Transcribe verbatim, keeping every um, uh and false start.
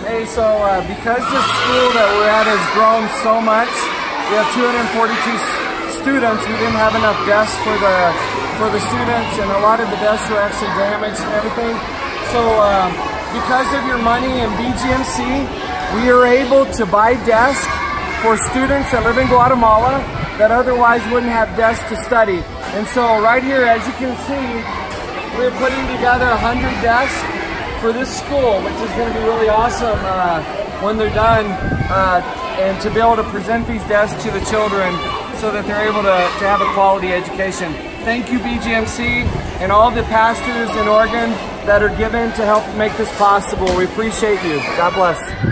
Hey, so uh, because the school that we're at has grown so much, we have two hundred forty-two students. We didn't have enough desks for the for the students, and a lot of the desks were actually damaged and everything. So um, because of your money and B G M C, we are able to buy desks for students that live in Guatemala that otherwise wouldn't have desks to study. And so right here, as you can see, we're putting together one hundred desks for this school, which is going to be really awesome uh, when they're done, uh, and to be able to present these desks to the children so that they're able to, to have a quality education. Thank you, B G M C, and all the pastors in Oregon that are given to help make this possible. We appreciate you. God bless.